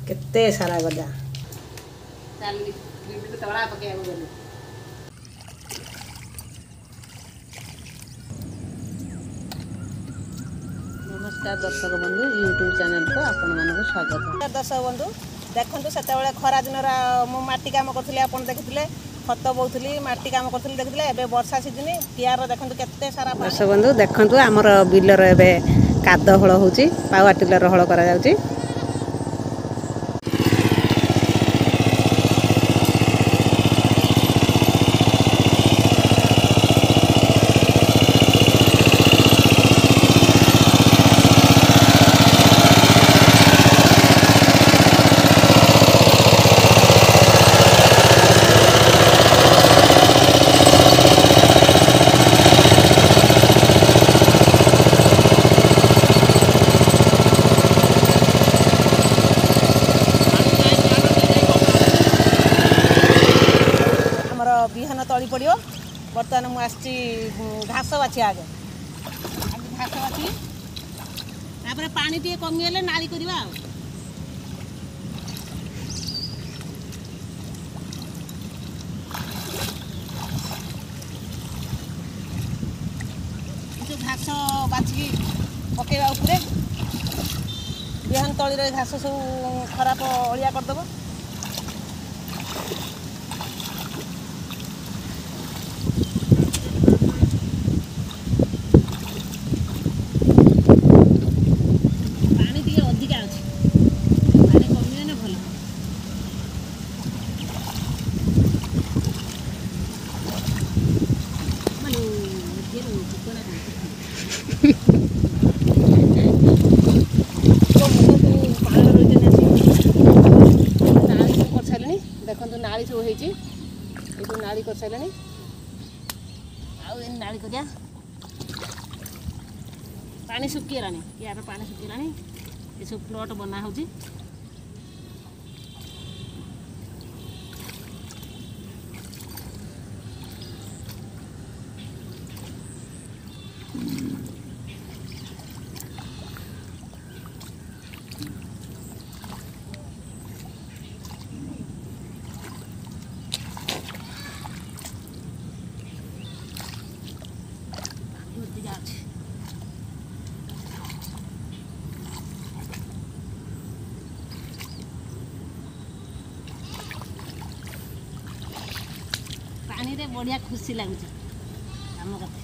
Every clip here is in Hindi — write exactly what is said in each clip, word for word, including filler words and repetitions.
केते सारा गजा तड़ा पके नमस्कार दर्शक बंधु यूट्यूब चैनल को आपण मानक स्वागत। दर्शक बंधु देखंतु सेतेबेले खरा दिन मु माटी काम करथले आपण देखिथिले खत बोउथली माटी काम करथले देखिथिले एबे वर्षा सीजन पियार देखंतु केते सारा। दर्शक बंधु देखंतु हमर बिलर एबे काद हळ होउची पावर टिलर हळ करा जाउची। बिहान तली पड़ो बर्तमान मुझे घास बाछी आगे आगे घास बाछी तापर पानी टे कमिगले नाली करवा घास बाछी पकेवा उपरे बिहान तली घास सब खराब अलिया करदेव। देखो नाली सब हो नाली कर सारे नाली कर पानी सुखीगला यार पानी सुखीगला ये सब प्लट बना हो। पानी रे बढ़िया खुशी लगुच काम करते।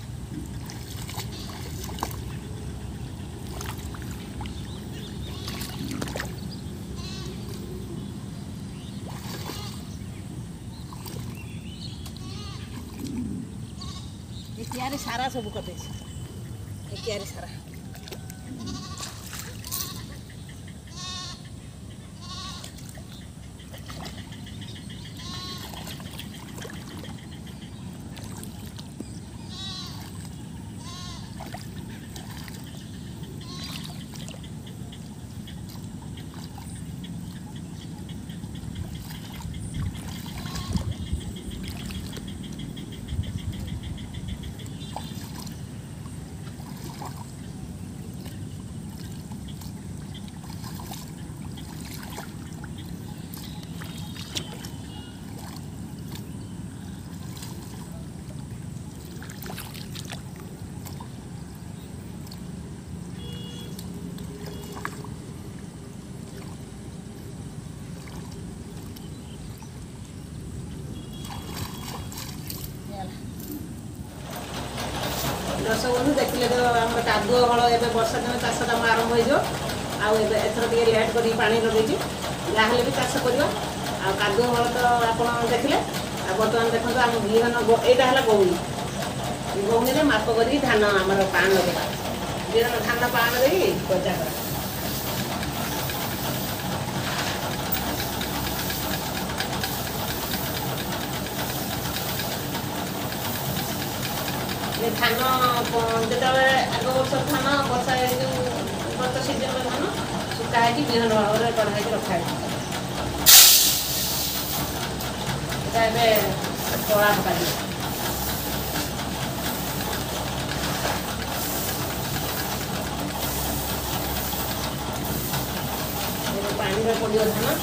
कियारे सारा सब कर दे कियारे सारा दर्शक बंधु देखिले तो आम कादुआ हल ए वर्षा दिन चाष काम आरंभ हो एथर टे लेट कर पानी लगे जहाँ भी चाष करवा कादुआ हल तो आप देखिले बर्तमान देखो आम बिहन यहाँ है गौनी गौनी माप कर धान आम पान लगे बिहन धान पान दे गजा कर धान जो आग वर्ष धान वर्षा जो गत सीजन धान सुखाई बिहन भाव में कढ़ाई रखा तला पकाई ପାଣିରେ ପଡ଼ିବ ଧାନ।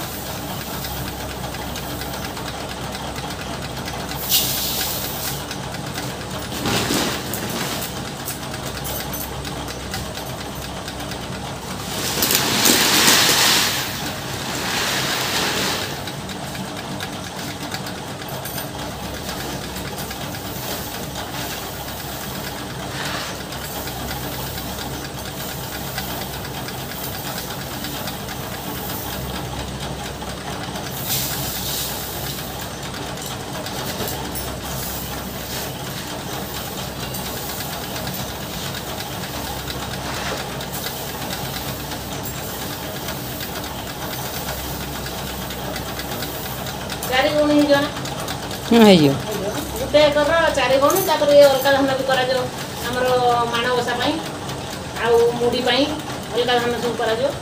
चारि गौणी हो गोटे एकर चारि गौणी तापर ये अलगा धान भी करा जो हमर माणवसा पाई आउ मुड़ी पाई अलगा धान सब करा जो।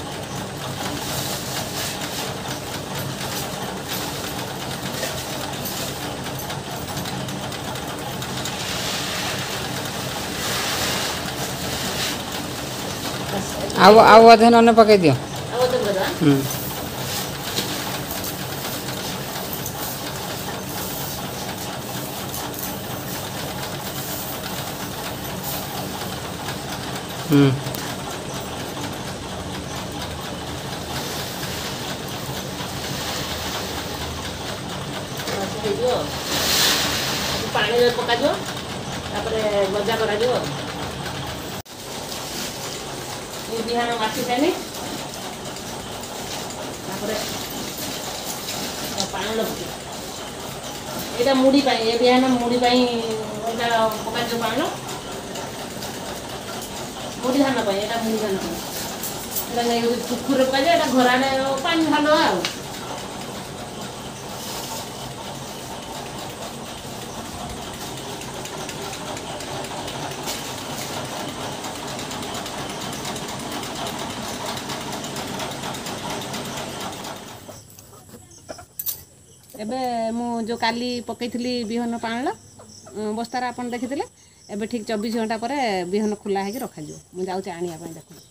आउ आउ अधे नने पकाई दियो आउ तो बड़ा हम्म हम्म पानी पका जो तापर गजा करा जो ये बिहान माटी देनी तापर पानी लगती एटा मुड़ी पाई ये बिहान मुड़ी पाई एटा पका जो पानी मुड़ी धान पाई एटा मुड़ी धान पाई एटा नहीं पुकुर पका जे एटा घराने पानी ढालो आ एबे मु जो काली पकईथी बिहन पाणल बस्तार आपन देखिथिले एबे ठीक चौबीस घंटा पर बिहन खुला है रखा जो मु जाऊँ आनिया देख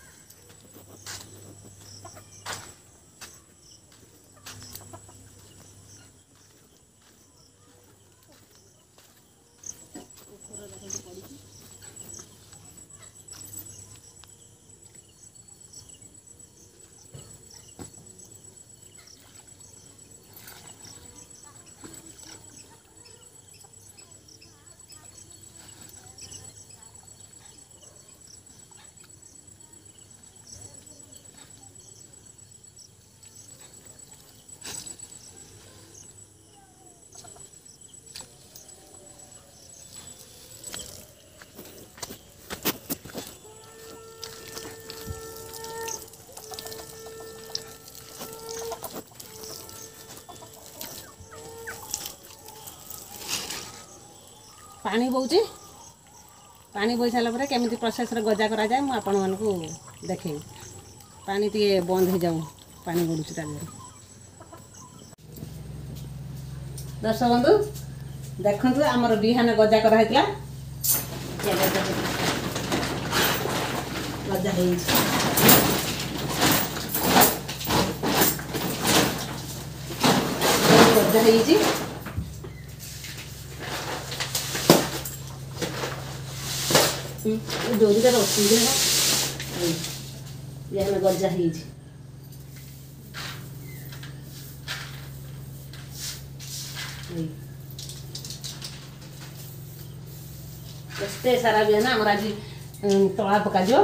पानी बोची पानी बोई सारा पर केमी प्रोसेस गजा करा जाए मु आपण मानकु देखे पानी टे बंद हो जाऊँ पानी गड़ुची ता दर्शक बंधु देखु आमर बिहान गजा कराई गजा हो गजा हो डोरीटा रखी ये गजा हो सारा भी है ना आज तला पका जो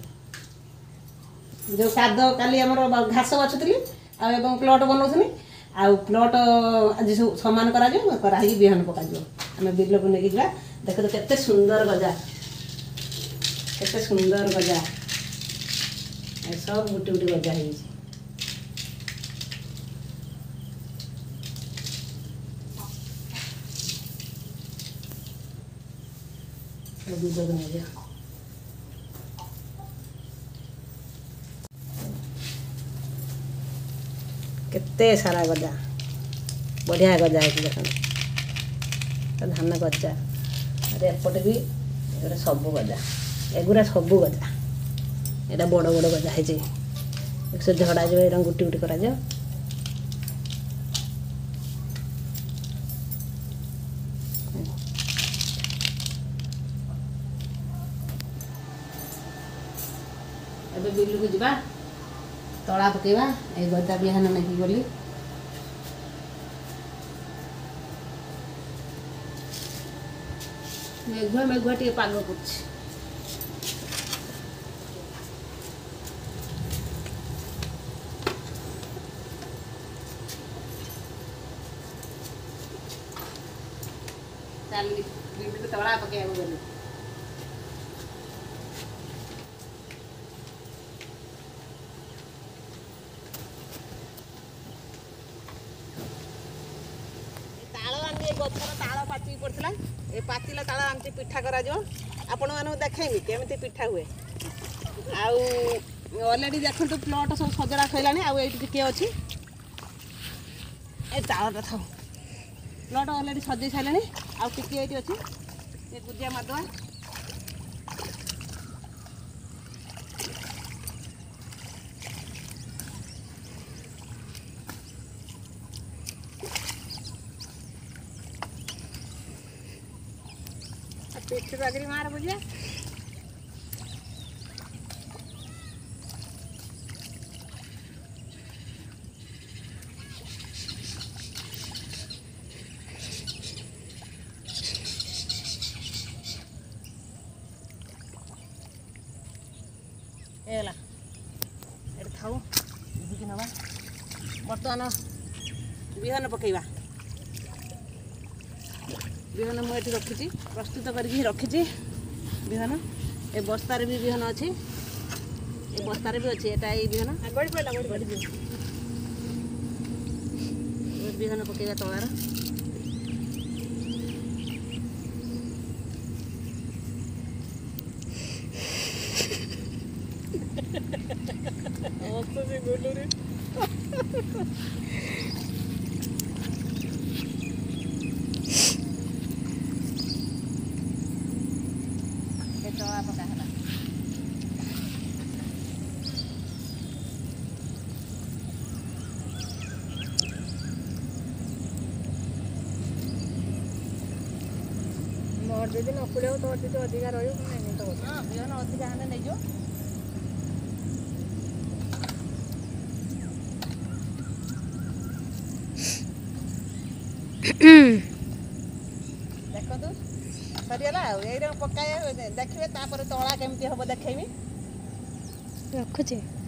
काद काली घास बाछुली आ प्लट बनाऊनी आ प्लट आज सब सामान करा कराई बिहन पका आम बिल को लेकिन जा देख तो केते सुंदर गजा केते सुंदर गजा सब गुटी गुटी गजा हो केते सारा गजा बढ़िया गजा है देख धान गजा अरे एपटे भी सब गजा एगुरा सब गजा एटा बड़ बड़ गजा है से झड़ा जो एरम गुटी गुटी करा जाओ ଏବେ ବିଲକୁ ଯିବା ତଳା ପକେଇବା ଏଇ ଗଦା ବିହନ ନେଇକି ଗଲି ମେଘୁଆ ମେଘୁଆ ଟିକେ ପାଗ କରୁଛି ଚାଲି ବିଲକୁ ତଳା ପକେଇବାକୁ ଗଲି गछर ताल पाचिक पड़ता ए पाचिला ताल आमची पिठा करा जो आपण मानू देखेमी केमिति पिठा हुए आउ ऑलरेडी देखंतु प्लॉट सब सजड़ा खैलानी आउ एठी के अछि ए तालटा थाउ प्लॉट ऑलरेडी सजै साइलानी आउ टिके एठी अछि ए गुजिया मादवा पेट बागरी मार बुझे एला एटा थाउ दिकी नबा बर्तमान बिहन पकेइबा बिहन मुझे रखी प्रस्तुत करके रखी बिहन ए बस्तार भी बिहन अच्छी ए बस्तार भी अच्छी एटा ये बिहन बिहन पकेगा तलार तला पका है मोर दीदी नकुड़े तो दीदी अधिका रही तो हाँ बिहन अधिका आने नहीं जो देखो तो सरीगला ये पकाए देखिए तला केमती हम देखी रखुचे।